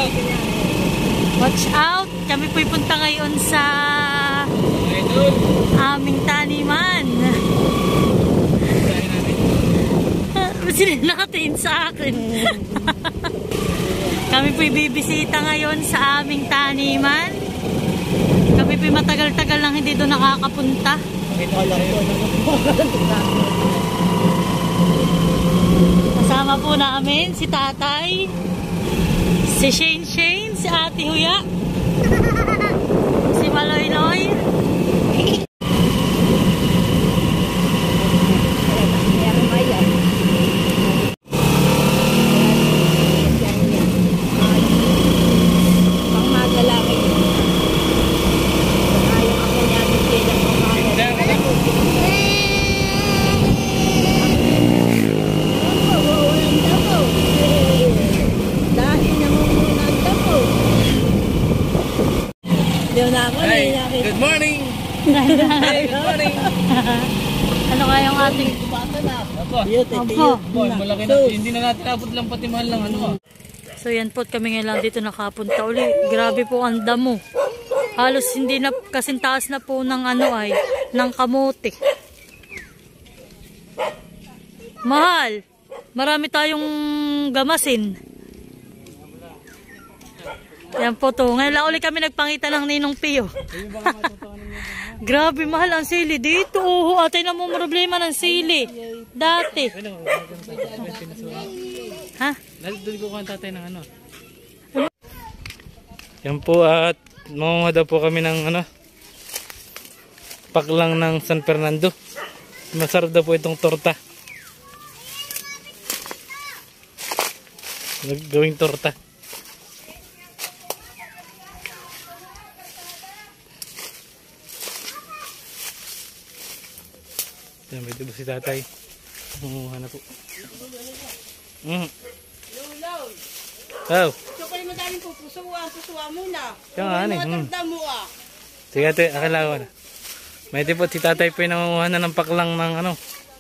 out. Watch out. Kami po'y punta ngayon sa aming taniman. Sila nakatingin sa akin. Kami po'y bibisita ngayon sa aming taniman. Kami po'y matagal-tagal lang hindi doon nakakapunta. Kasama po namin si Tatay, si Shane, si Ate Huya, si Maloy-Loy. Good morning! Hey, good morning! Ano kayong ating... Opo. Malaki na. Hindi na natin abot lang pati mahal lang ano. So yan po, kami ngayon lang dito nakapunta uli. Grabe po ang damo. Halos hindi na kasing taas na po ng ano ay, ng kamote. Mahal. Marami tayong gamasin. Yan po to. Ngayon lang ulit kami nagpangita ng Ninong Pio. Grabe, mahal ang sili dito. Atay na mo problema ng sili. Dati. Ha? Doon ko kanta tayo ng ano. Yan po at mamunga daw po kami ng ano. Paklang ng San Fernando. Masarap daw po itong torta. Gawing torta. Yan, may diba si Tatay? Mangunguha na po. Oh. So kayo madaling pupusuwa muna. Yung ano eh. Mo ah. Sige ate, akala ko na. May tipo si Tatay po yung nangunguha na ng paklang ng ano.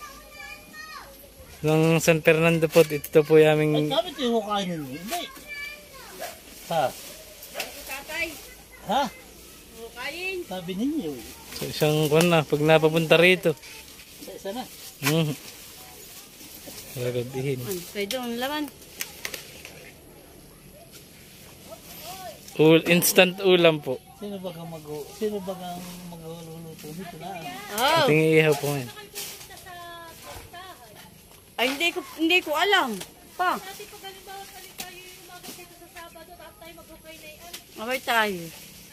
Ng San Fernando po. Ito po yung aming... Ay, sabi tayo kainin mo. Hindi. Ha? Tatay. Ha? Kain. Sabi ninyo. So, isang kwan na, pag napapunta rito. Isa na. Gagabihin. Pwede ang laman. Instant ulam po. Sino ba kang magluluto dito na? Oh. Ating iihaw po ngayon. Ay hindi ko alam. Pa. Okay tayo.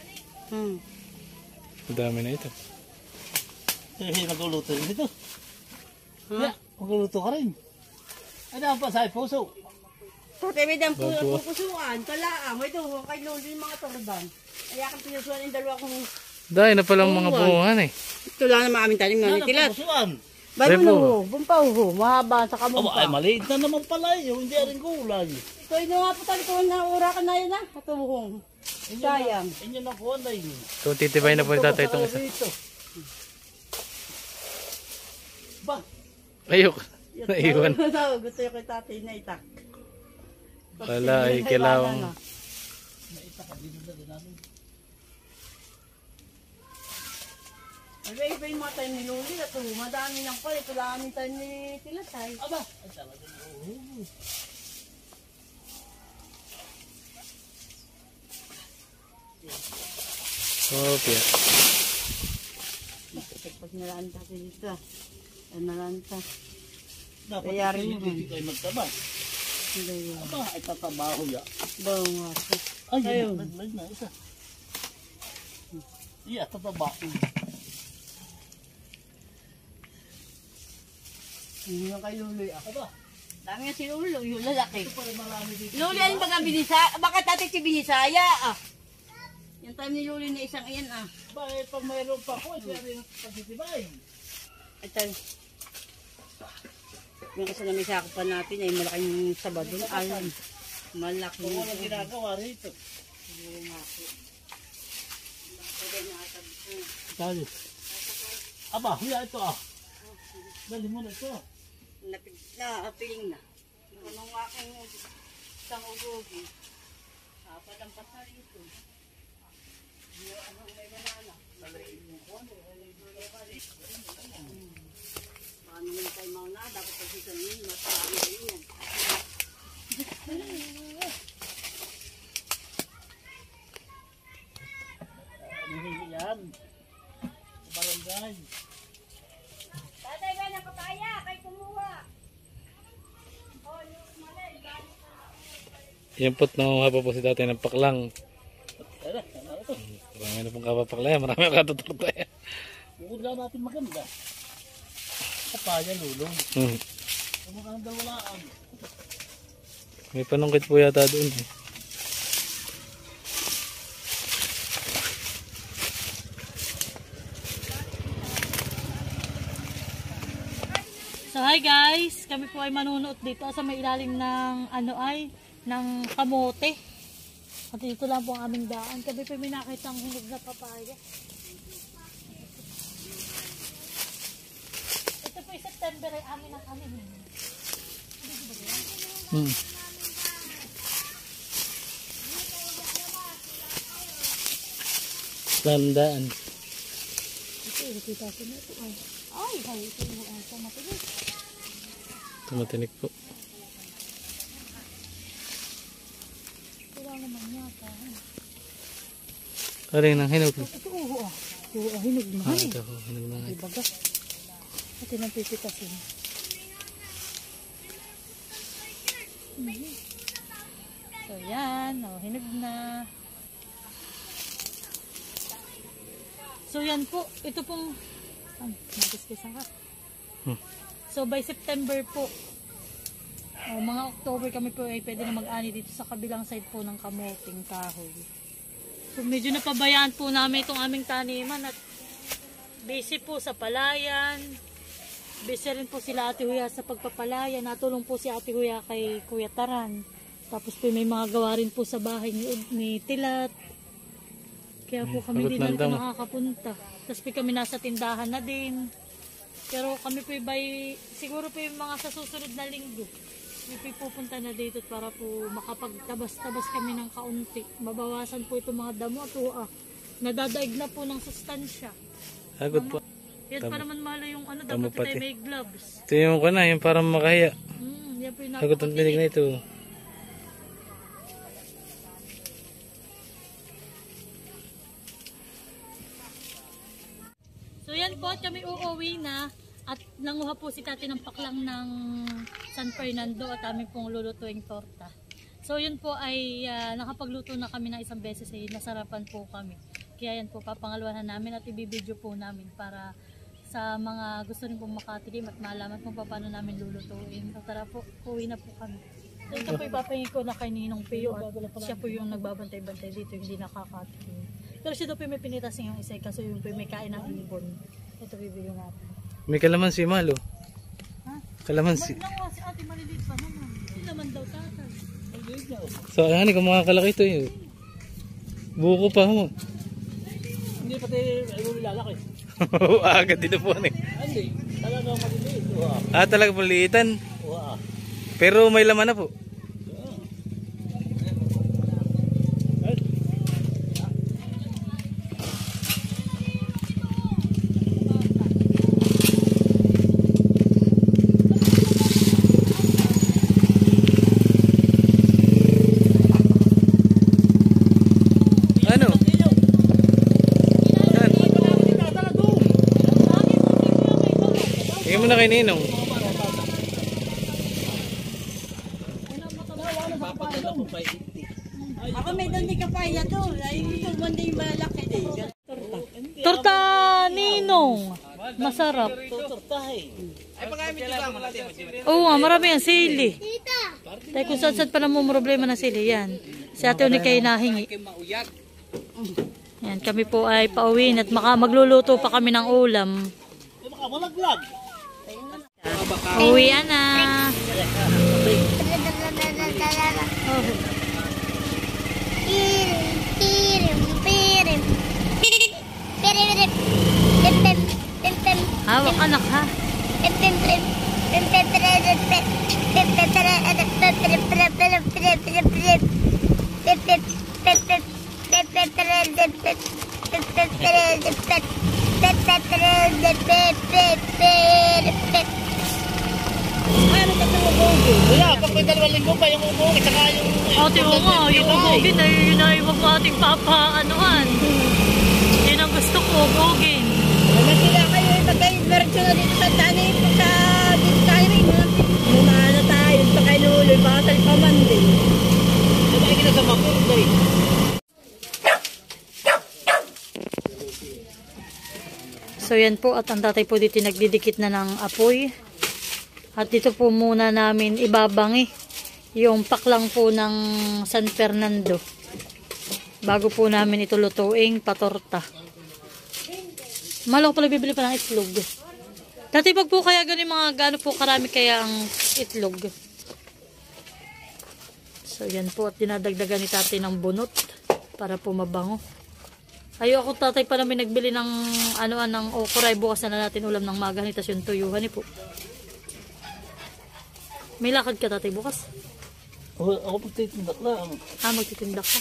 Ang dami na ito. Sino magluluto dito? Ha? Magluluto ka rin. Ano pa sa puso? Tatay ang pupusuan. Talaang. May doon kay Lolo yung mga torban. Kaya kang pinusuan yung dalawa kong... Dahil na palang mga buuhan eh. Ito lang naman aming tanim ng tilat. Pusuan. Bago na ho. Bumpaw ho. Mahaba sa kamumpa. Ay, maliit na naman pala yun. Hindi rin kulay. So, ino nga po tayo kung naura ka na yun ha. Katuhong. Sayang. Inyo na kuha na yun. So titibay na po ni Tatay itong isa. Ba? Ayok. Naiwan. Gusto yung kay tatay na itak. Wala ay kilawang. Ay, iba yung mga tayo ni Luli. Ito, madami lang pala. Ito lang aming tayo ni Tilatay. Aba, ay talaga. Okay. Pag nalanta ka dito. Ay, nalanta. Dapat Kayari mo. hindi kayo magtaba. Hindi yun. Aba, ay tatabaho ya. Bawa nga. Ay, Ayun. laglag na isa. Iya, tatabaho. Hindi yung kay Luli. Ako ba? Dami nga si Luli. Yung lalaki. Marami dito. Luli, ano ba ang binisaya? Bakit natin si binisaya? Ah. Yung time ni Luli na isang iyan ah. Ba, eh, pag mayroon pa ko, ito rin pagtitibay. Ito. Yung isa na may sakupan natin ay malaking sabadon. Alam. Malaki. Kung walang ginagawa rito. Dali. Aba, huya ito ah. Dali mo na ito. Napiling na. Anong aking isang ugogi. palampas na rito. Paano naman tayo mga na, dapat pagsisan yun, mas marami kayo yan. Yan. Barangay. Tatay ba ng papaya? Kay kumuha. Oh, yung malay. Yan po't nangunguha pa po si tatay ng paklang. Tara, ito. Marami na pong kapapaklaya. Marami ang katutortaya. Bukod lang natin maganda. Kapaya, lulong. Kumukha ng dalawalaan. May panungkit po yata doon eh. So hi guys, kami po ay manunood dito sa may ilalim ng ng kamote. At dito lang po ang aming daan. Kami po may nakitang hinog na papaya. Ito po September ay amin ang amin. Landaan. Ito, nakita ko na ito. Ay, ito yung matinig. Tumatinik po. Wala naman yata. Karing ng hinog. Ito, hinog na. Ito, hinog na. Ay, baga. Ito nang pipitasin. So, yan. Hinog na. So, yan po. Ito pong... nagiskisan ka. So, by September po, mga October kami po ay pwede na mag-ani dito sa kabilang side po ng kamoting kahoy. So, medyo napabayaan po namin itong aming taniman at busy po sa palayan. Busy rin po sila Ate Huya sa pagpapalayan. Natulong po si Ate Huya kay Kuya Taran. Tapos po may mga gawa rin po sa bahay ni Tilat. Kaya po kami din na rin nakakapunta. Tapos po kami nasa tindahan na din. Pero kami po siguro po yung mga sa susunod na linggo. Kami po pupunta na dito para po makapagtabas-tabas kami ng kaunti. Mabawasan po itong mga damo at nadadaig na po ng sustansya. Agad po. Yan pa naman mahal yung dapat po tayo may gloves. Ito yung yung parang makahiya. Yan po yung Agad ang tinig na ito. So yan po at kami uuwi na at nanguha po si Tati ng paklang ng San Fernando at amin pong lulutuing torta. So yun po ay nakapagluto na kami ng isang beses ay nasarapan po kami. Kaya yan po papangalawahan namin at ibibideo po namin para sa mga gusto rin pong makatikim at malaman kung paano namin lulutuin. So tara po, uwi na po kami. So ito po ipapahingi ko na kay Ninong Pio at siya po yung nagbabantay-bantay dito, hindi nakakatikim. Pero siya daw po may pinitasin yung isa kasi yung po may kain ng ibon. Ito bibili natin. May kalamansi malo. Ha? Kalamansi. Nakuha si ate maliliit pa naman. Hindi naman daw tatay. So ano kung mga kalaki ito yun. Buko pa mo. Hindi pati lalaki. Agad dito po eh. Hindi, talaga maliliit. Talaga maliitan. Pero may laman na po. Tingnan mo na kay Ninong. Ako may doon di kapaya to. Ay, ito mo hindi malaki din. Torta Ninong. Masarap. Oo nga, marami ang sili. Tayo kung saan pa naman problema ng sili. Yan. Si ate ulit kayo nahingi. Yan, kami po ay pauwi at magluluto pa kami ng ulam. Malaglag. Uwi na. Hawak anak ha. Kaya, pag may 2 linggo pa yung umuwi, saka yung... Ate mo nga, yung ugugin ay yun ay wag mo ating papaanuhan. Yun ang gusto ko, ugugin. Wala sila kayo, pagka-mercho na dito sa tani, pagka dito tayo rin, lumana tayo, pagka inuuloy, baka talpaman din. Kaya kita sa mapur, guys. So yan po, at ang tatay po dito nagdidikit na ng apoy. At dito po muna namin ibabangi yung paklang po ng San Fernando. Bago po namin ito lutuing patorta. Malo pala bibili pa ng itlog. Dati pag po kaya ganun mga gaano po karami kaya ang itlog. So yan po, at dinadagdagan ni tatay ng bunot para po mabango. Ayoko tatay pa namin nagbili ng ng okra. Bukas na natin ulam ng magahan. Tapos yung tuyuhan po. May lakad ka tatay bukas? Ako pagtitindak lang. Magtitindak ka.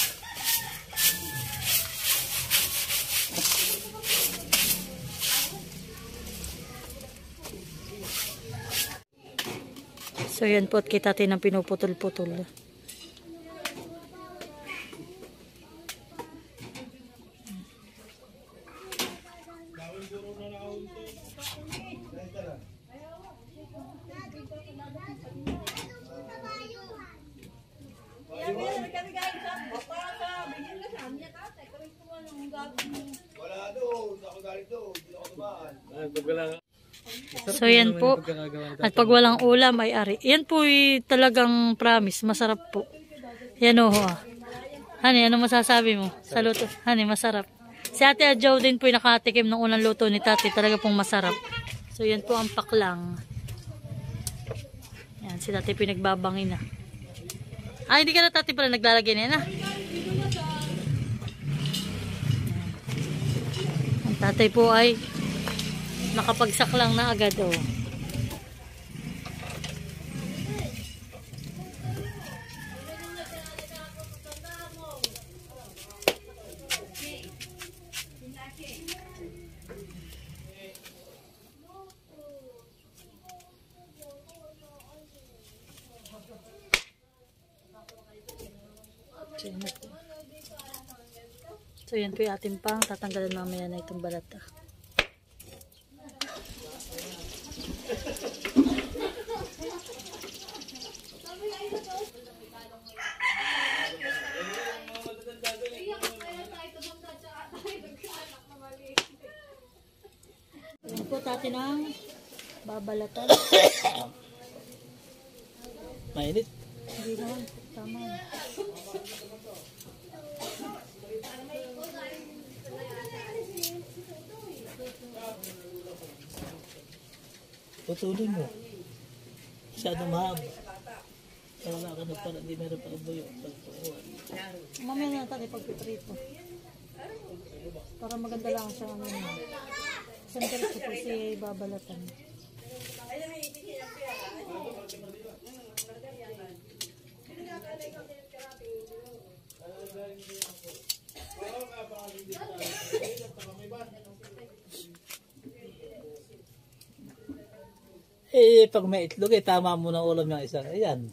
So yan po, at kita tayo ng pinuputol-putol. So yan po. At pag walang ulam ay ari. Yan po talagang promise. Masarap po. Yan o. Hani, ano masasabi mo sa luto? Hani, masarap. Si Ate Adjaw din po nakatikim ng unang luto ni Tati. Talaga pong masarap. So yan po ang paklang. Yan, si Tati pinagbabangin na. Hindi ka na Tati pala naglalagay na yan ha. Ang tatay po ay nakapagsaklang na agad oh. So yan po yung ating pang tatanggalan mamaya na itong balat ah. Yan po tati ng babalatan. Mainit. Hindi naman, tama. Putulin mo. Masyado mahaba. Kaya wala ka na pala, hindi meron pa ang buyo. Mamaya na natin ipagpiprito. Para maganda lang siya ang isang diretso po si babalatan. Pag may itlog, tama mo ng ulam ng isa. Ayan.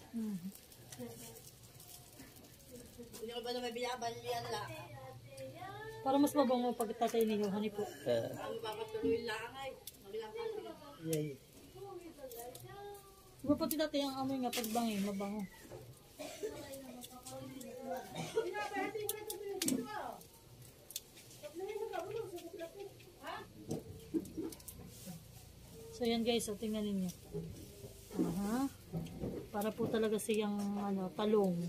Hindi ko ba na may binabalian lang? Para mas mabango pag tatay ninyo, honey po. Ang papatuloy lang ay. Yay. Diba pati tatay ang amoy nga pagbangin, mabango. So yan guys, so tingnan ninyo. Para po talaga siyang talong.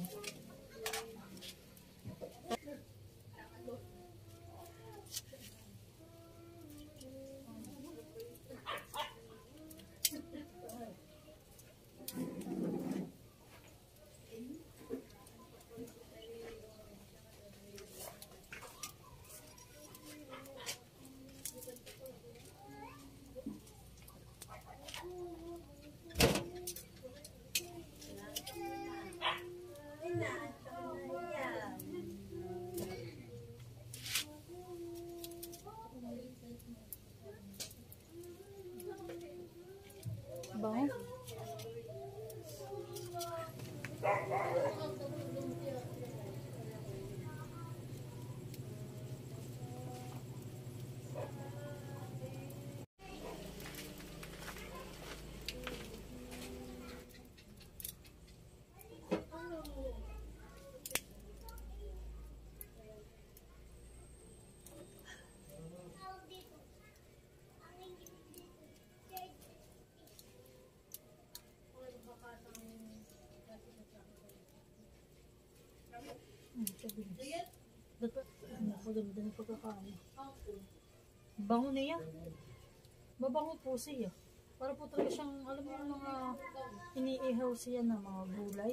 Ako ganda ng pagkakain. Bango niya. Mabango po siya. Para po talaga siyang, alam mo yung mga iniihaw siya na mga gulay.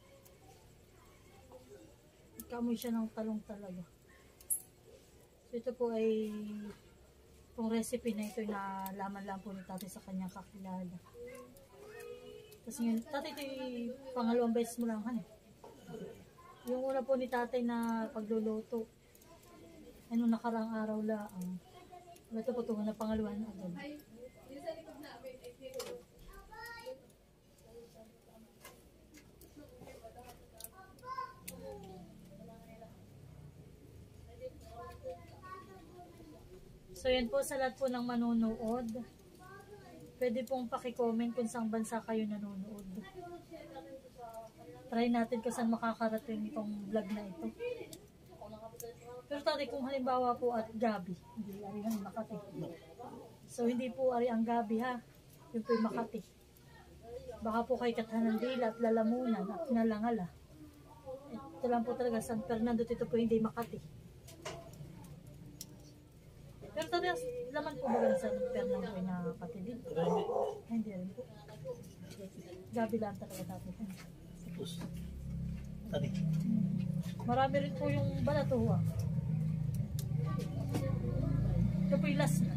Kamoy siya ng talong talaga. So ito po ay itong recipe na ito na laman lang po ni tatay sa kanyang kakilala. Kasi yun, tatay ito yung pangalawang beses mo lang Yung una po ni tatay na pagluluto, ano nakarang araw lang. Ito po ito na pangalawa na agad. So yan po sa lahat po ng manonood. Pwede pong paki-comment kung saan bansa kayo nanonood. Try natin kung saan makakarating itong vlog na ito. Pero tatay, kung halimbawa po at gabi, hindi ari ang Makati. So hindi po ari ang gabi ha, yung po yung Makati. Baka po kay Kathanandila at Lalamunan at Nalangala. Ito lang po talaga, San Fernando, ito po hindi Makati. Pero tatay, laman po ba San Fernando ay nakakati din? Hindi rin po. Gabi lang talaga tatay. Tapos, tani. Marami rin po yung Balatuwa. Ito po yung last na.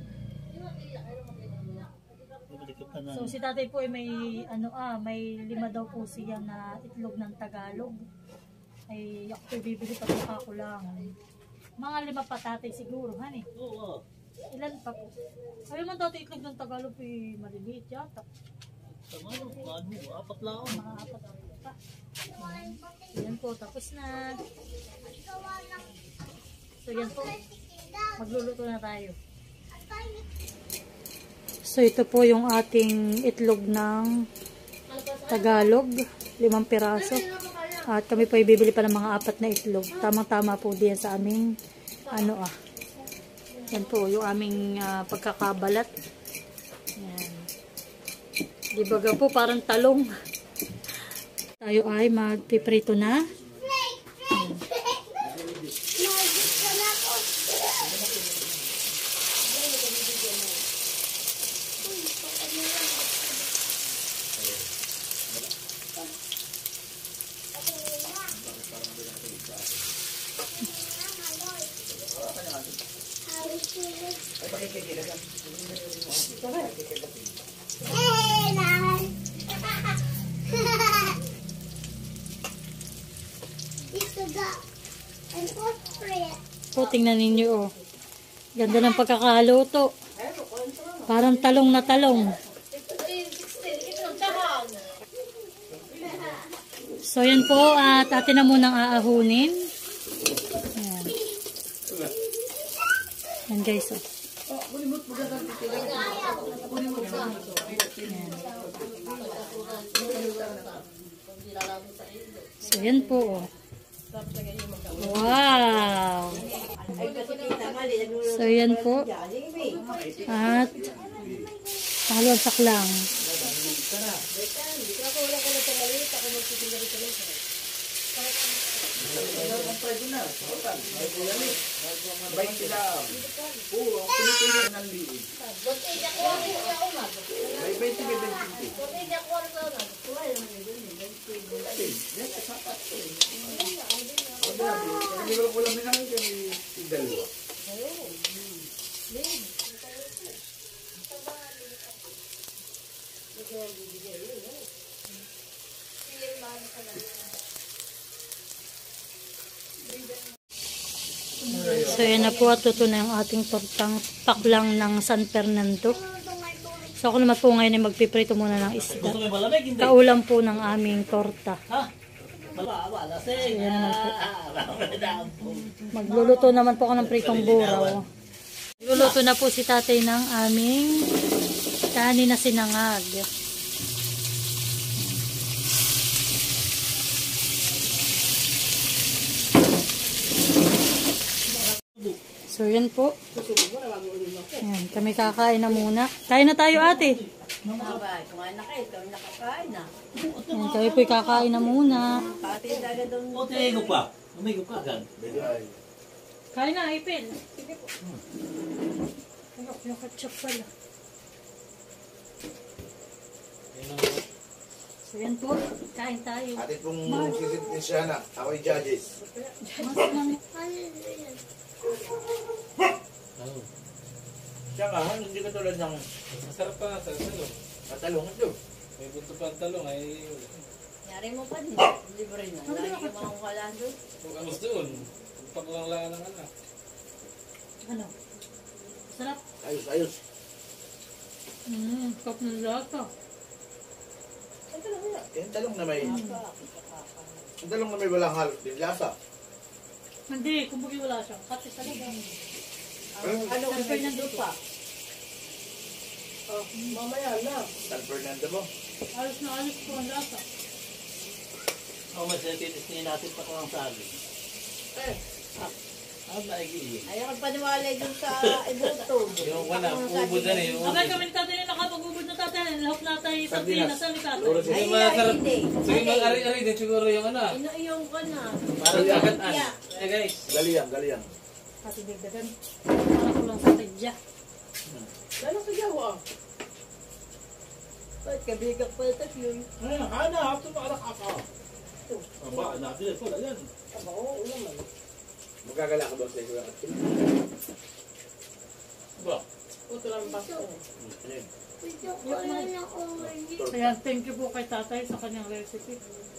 So si tatay po ay may may 5 daw po siya na itlog ng Tagalog. Ay ako po bibili pa ko lang. Mga 5 pa tatay siguro, hani. Oo. Ilan pa po? Sabi mo tatay itlog ng Tagalog ay maliliit yata. Tama no, 4 lang. Mga 4 pa. Yan po, tapos na. So yan po. Magluluto na tayo. So ito po yung ating itlog ng Tagalog, 5 piraso. At kami po ibibili pa ng mga 4 na itlog. Tamang-tama po diyan sa aming yan po yung aming pagkakabalat. Yan. Dibaga po parang talong. Tayo ay magpiprito na. Po, tingnan ninyo Ganda ng pagkakaluto. Parang talong na talong. So yan po at atin na munang aahunin. Ayan. Yan guys Ayan. So yan po Wow! So yan po at pangalawang saklang. So yan na po at ito na yung ating tortang paklang ng San Fernando. So ako naman po ngayon ay magpiprito muna ng isda. Kaulam po ng aming torta. So yan naman po. Magluluto naman po ako ng pritong buraw. Magluluto na po si tatay ng aming kanin na sinangag. So yan po. Ayan, kami kakain na muna. Kain na tayo ate. Mabay, kumain na kayo. Kami nakakain na. Yan, kami po'y kakain na muna. Pati agad doon. O, tingo pa. Umigo ka agad. Kain na, Ipil. Yung ketchup pala. So yan po, kain tayo. Atin pong sisit siya na. Ako'y judges. Mas lang. Tsaka, hindi ka tulad ng Masarap pa nga sa talong. matalong ito. May bunto pa ang talong ay Yari mo pa din. Libre na. Lagi ka mga wala doon. kung angas doon. Paglang lang ng anak. Ano? Sarap. Ayos, ayos. Kap ng lata. Yung talong na may... Yung talong na may walang halos din lasa. Hindi, kumbuki wala siya. Kasi talaga. Ano San Fernando pa. San Fernando mo. Alos na alos po ang lata. O, mas natitisnin natin pa kung ang sabi. Naigi. Ayaw ka paniwala dun sa ibuto. Yung wala, ubod na eh. Abay kami ni tatay na nakapag-ubod na tatay. Lahap na tayo sardinas. Saan ni tatay? Sige masarap. Sige mag-ari-ari din siguro yung ano. Ino-iyong ka na. Parang kagat-an. Eh guys. Galiyang, galiyang. Kasi dagdagan. Para ko lang sa tadya. Lalo ka jawa. Ba't kabigak pa ito yun? Hanap, tumakalak ako. Aba, natin po, yan. Magkagala ka ba sa ito? Ba? Kaya thank you po kay tatay sa kanyang recipe.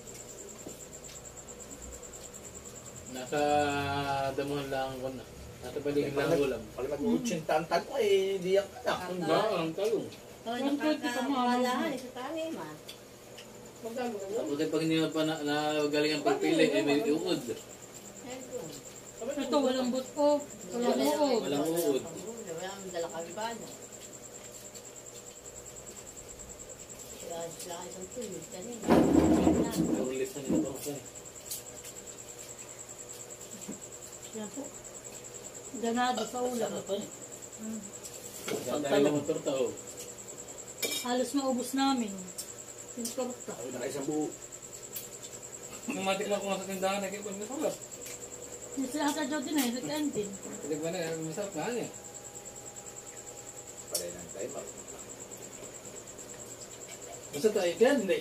Nasa damuhan lang ko na. Nasa baligin lang ang ulam. Pag mag-utsinta ang talong eh, di ang anak. Ba, ang talong. Oh, nakakawalahan sa tanim ah. Tapos pag hindi mo pa nagaling ang pagpili, eh may uod. Ito, walang buto. Walang uod. Walang uod. Walang dala kami ba na? Kaya sila isang tuloy. Tanim. Ulit na nito ako. Yan po. Ganado sa ulam. Dahil lang ang torta oh. Halos maubos namin. Yung torta. Ako na isang buo. Nung matikman ko nga sa tindahan, nakikipon na sarap. Yung sila sa Jody na, nag-end din. Titigman na, masarap nga niya. Pare ng tayo. Basta tayo dyan, hindi.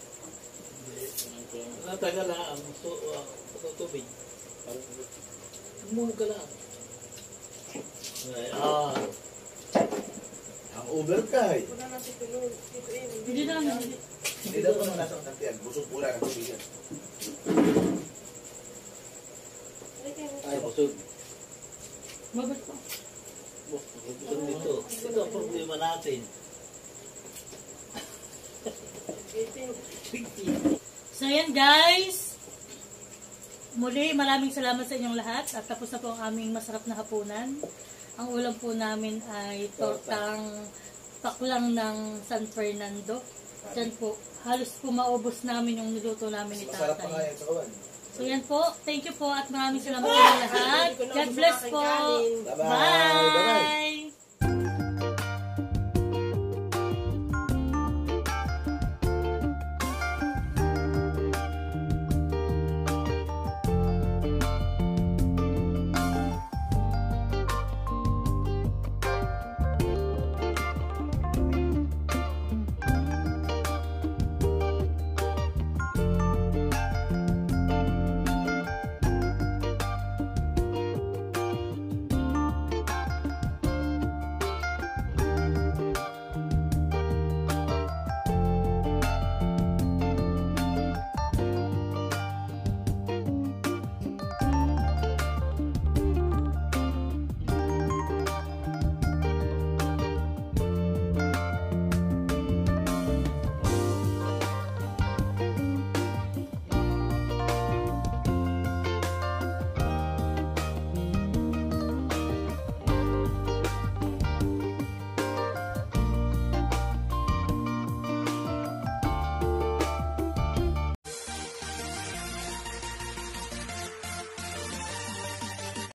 Natagal lang ang tubig. Muna ka lang. Ang Uber ka eh. Hindi namin. Hindi daw naman nasa kantiyan. Busog pula ng tubigan. Ay, busog. Mabot pa. Busog dito. Ito ang problema natin. So yan guys. Muli, maraming salamat sa inyong lahat. At tapos na po ang aming masarap na hapunan. Ang ulam po namin ay tortang paklang ng San Fernando. Diyan po, halos po maubos namin yung niluto namin ni Masarap pa nga tatay. yan sa kawan. So yan po, thank you po at maraming salamat sa inyong lahat. God bless po. Bye-bye. Bye!